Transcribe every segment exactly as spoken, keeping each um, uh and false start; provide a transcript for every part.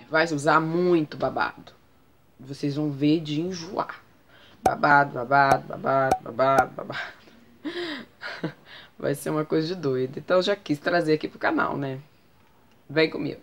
vai usar muito babado. Vocês vão ver de enjoar. Babado, babado, babado, babado, babado. Vai ser uma coisa de doido. Então eu já quis trazer aqui pro canal, né? Vem comigo.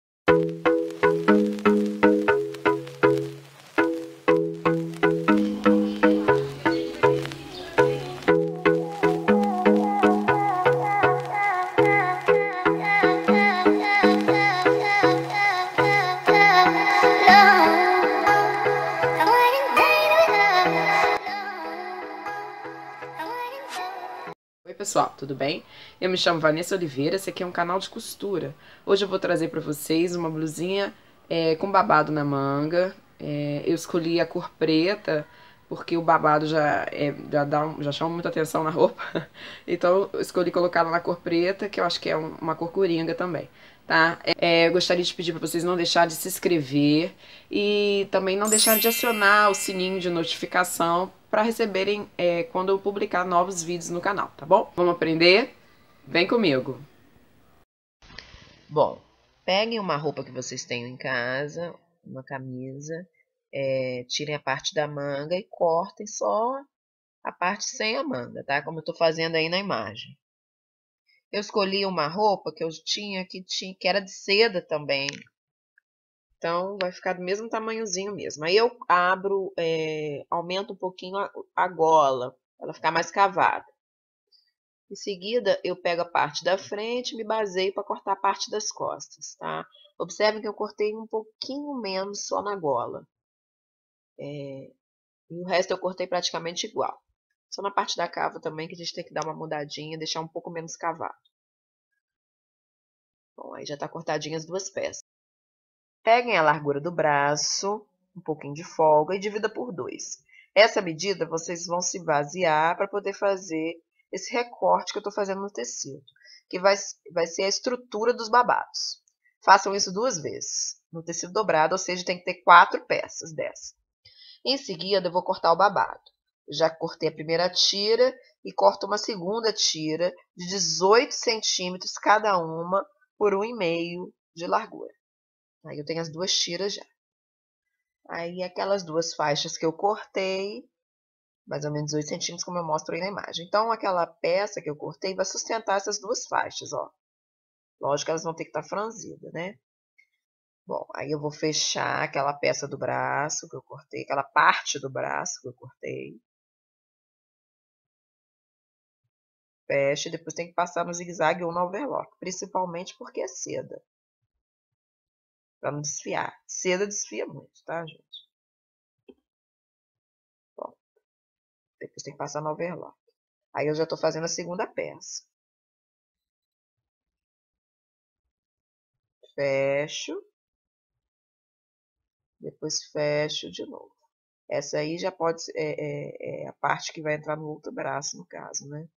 Oi pessoal, tudo bem? Eu me chamo Vanessa Oliveira, esse aqui é um canal de costura. Hoje eu vou trazer para vocês uma blusinha é, com babado na manga. É, eu escolhi a cor preta porque o babado já, é, já, dá, já chama muita atenção na roupa. Então eu escolhi colocá-la na cor preta, que eu acho que é um, uma cor coringa também. Tá? É, eu gostaria de pedir para vocês não deixarem de se inscrever e também não deixarem de acionar o sininho de notificação para receberem é, quando eu publicar novos vídeos no canal, tá bom? Vamos aprender? Vem comigo! Bom, peguem uma roupa que vocês tenham em casa, uma camisa, é, tirem a parte da manga e cortem só a parte sem a manga, tá? Como eu tô fazendo aí na imagem. Eu escolhi uma roupa que eu tinha que, tinha, que era de seda também. Então, vai ficar do mesmo tamanhozinho mesmo. Aí eu abro, é, aumento um pouquinho a, a gola, para ela ficar mais cavada. Em seguida, eu pego a parte da frente e me baseio para cortar a parte das costas, tá? Observem que eu cortei um pouquinho menos só na gola. É, e o resto eu cortei praticamente igual. Só na parte da cava também que a gente tem que dar uma mudadinha, deixar um pouco menos cavado. Bom, aí já está cortadinha as duas peças. Peguem a largura do braço, um pouquinho de folga e divida por dois. Essa medida vocês vão se basear para poder fazer esse recorte que eu estou fazendo no tecido, que vai, vai ser a estrutura dos babados. Façam isso duas vezes no tecido dobrado, ou seja, tem que ter quatro peças dessa. Em seguida, eu vou cortar o babado. Já cortei a primeira tira e corto uma segunda tira de dezoito centímetros cada uma por um e meio de largura. Aí eu tenho as duas tiras já. Aí aquelas duas faixas que eu cortei, mais ou menos oito centímetros, como eu mostro aí na imagem. Então, aquela peça que eu cortei vai sustentar essas duas faixas, ó. Lógico que elas vão ter que estar franzidas, né? Bom, aí eu vou fechar aquela peça do braço que eu cortei, aquela parte do braço que eu cortei. Fecha e depois tem que passar no zigue-zague ou no overlock, principalmente porque é seda. Para não desfiar. Seda desfia muito, tá, gente? Bom, depois tem que passar no overlock. Aí eu já estou fazendo a segunda peça. Fecho. Depois fecho de novo. Essa aí já pode ser é, é, é a parte que vai entrar no outro braço, no caso, né?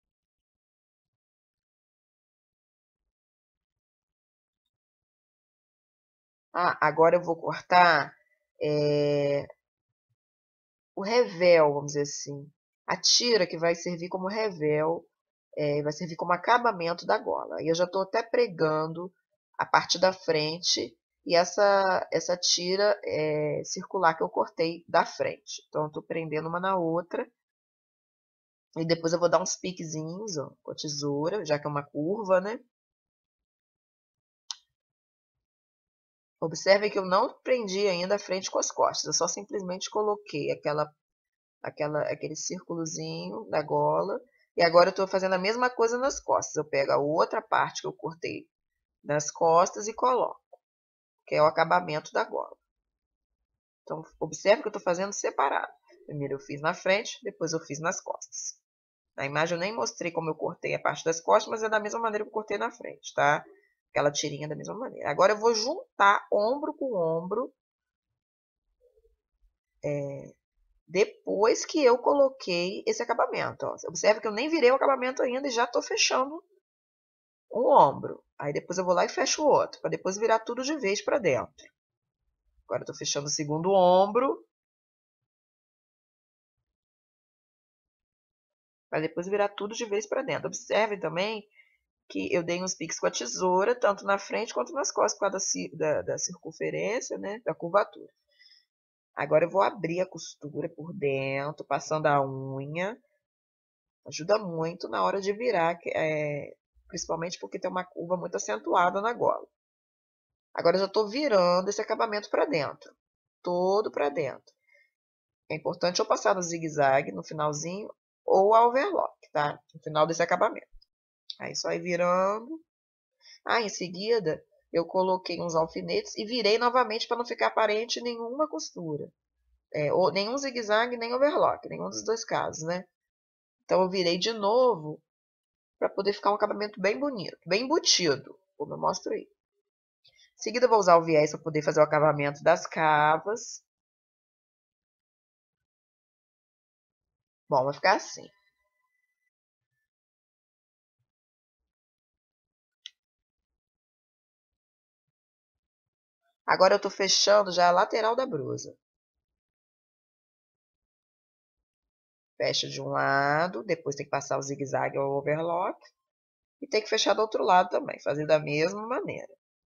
Ah, agora eu vou cortar é, o revel, vamos dizer assim. A tira que vai servir como revel, é, vai servir como acabamento da gola. E eu já estou até pregando a parte da frente e essa, essa tira é, circular que eu cortei da frente. Então, eu estou prendendo uma na outra. E depois eu vou dar uns piquezinhos, ó, com a tesoura, já que é uma curva, né? Observe que eu não prendi ainda a frente com as costas. Eu só simplesmente coloquei aquela, aquela, aquele círculozinho da gola. E agora eu estou fazendo a mesma coisa nas costas. Eu pego a outra parte que eu cortei nas costas e coloco, que é o acabamento da gola. Então, observe que eu estou fazendo separado. Primeiro eu fiz na frente, depois eu fiz nas costas. Na imagem eu nem mostrei como eu cortei a parte das costas, mas é da mesma maneira que eu cortei na frente, tá? Aquela tirinha da mesma maneira. Agora eu vou juntar ombro com ombro, é, depois que eu coloquei esse acabamento. Ó. Observe que eu nem virei o acabamento ainda e já estou fechando um ombro. Aí depois eu vou lá e fecho o outro, para depois virar tudo de vez para dentro. Agora eu estou fechando o segundo ombro, para depois virar tudo de vez para dentro. Observe também que eu dei uns piques com a tesoura, tanto na frente quanto nas costas, por causa da, da, da circunferência, né, da curvatura. Agora eu vou abrir a costura por dentro, passando a unha. Ajuda muito na hora de virar, é, principalmente porque tem uma curva muito acentuada na gola. Agora eu já estou virando esse acabamento para dentro, todo para dentro. É importante eu passar no zigue-zague no finalzinho ou a overlock, tá? No final desse acabamento. Aí só ir virando. Ah, em seguida eu coloquei uns alfinetes e virei novamente para não ficar aparente nenhuma costura. É, ou nenhum zigue-zague, nem overlock, nenhum dos dois casos, né? Então eu virei de novo para poder ficar um acabamento bem bonito, bem embutido, como eu mostro aí. Em seguida eu vou usar o viés para poder fazer o acabamento das cavas. Bom, vai ficar assim. Agora eu estou fechando já a lateral da blusa. Fecha de um lado, depois tem que passar o zigue-zague ou o overlock. E tem que fechar do outro lado também, fazer da mesma maneira.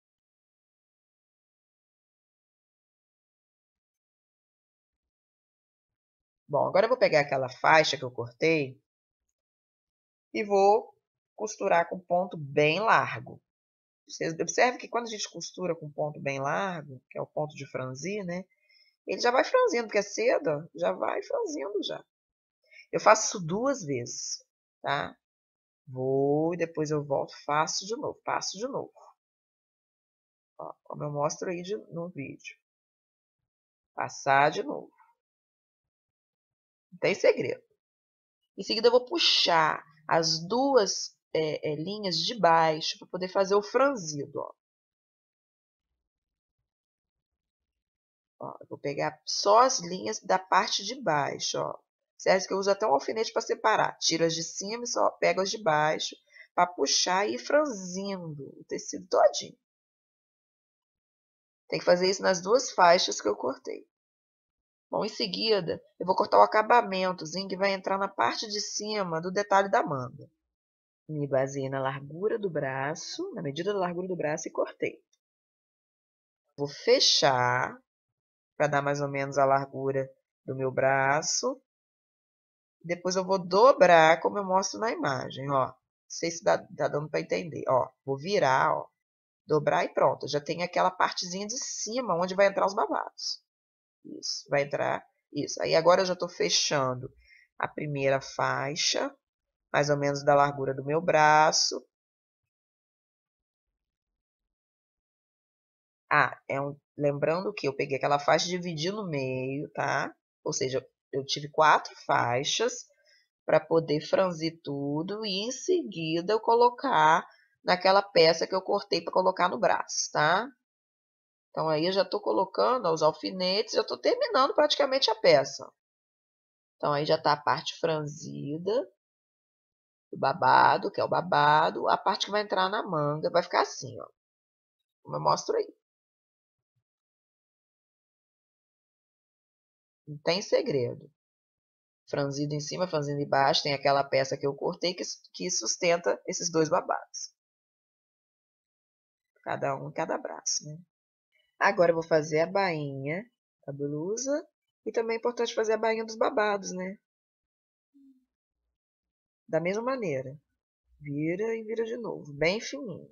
Bom, agora eu vou pegar aquela faixa que eu cortei e vou costurar com ponto bem largo. Vocês observem que quando a gente costura com ponto bem largo, que é o ponto de franzir, né? Ele já vai franzindo, porque é cedo, ó, já vai franzindo já. Eu faço isso duas vezes, tá? Vou e depois eu volto, faço de novo, passo de novo. Ó, como eu mostro aí de, no vídeo. Passar de novo. Não tem segredo. Em seguida eu vou puxar as duas é, é, linhas de baixo para poder fazer o franzido, ó. Ó, eu vou pegar só as linhas da parte de baixo, ó. Certo? Que eu uso até um alfinete para separar. Tiro as de cima e só pego as de baixo para puxar e ir franzindo o tecido todinho. Tem que fazer isso nas duas faixas que eu cortei. Bom, em seguida, eu vou cortar o acabamentozinho que vai entrar na parte de cima do detalhe da manga. Me baseei na largura do braço, na medida da largura do braço e cortei. Vou fechar para dar mais ou menos a largura do meu braço. Depois eu vou dobrar, como eu mostro na imagem, ó. Não sei se dá, dá dando para entender, ó. Vou virar, ó. Dobrar e pronto. Já tem aquela partezinha de cima, onde vai entrar os babados. Isso, vai entrar, isso. Aí agora eu já estou fechando a primeira faixa, mais ou menos da largura do meu braço. Ah, é um, lembrando que eu peguei aquela faixa e dividi no meio, tá? Ou seja, eu tive quatro faixas para poder franzir tudo e em seguida eu colocar naquela peça que eu cortei para colocar no braço, tá? Então aí eu já estou colocando os alfinetes, já estou terminando praticamente a peça. Então aí já está a parte franzida do babado, que é o babado, a parte que vai entrar na manga vai ficar assim, ó. Como eu mostro aí. Não tem segredo. Franzido em cima, franzido embaixo, tem aquela peça que eu cortei que, que sustenta esses dois babados. Cada um em cada braço, né? Agora eu vou fazer a bainha da blusa e também é importante fazer a bainha dos babados, né? Da mesma maneira. Vira e vira de novo, bem fininho.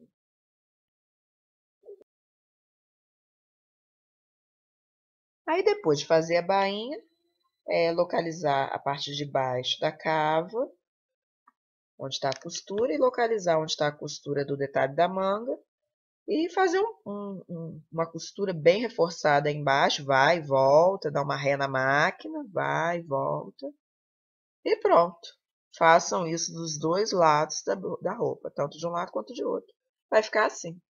Aí depois de fazer a bainha, é localizar a parte de baixo da cava, onde está a costura, e localizar onde está a costura do detalhe da manga. E fazer um, um, um, uma costura bem reforçada embaixo, vai e volta, dá uma ré na máquina, vai e volta. E pronto. Façam isso dos dois lados da, da roupa, tanto de um lado quanto de outro. Vai ficar assim.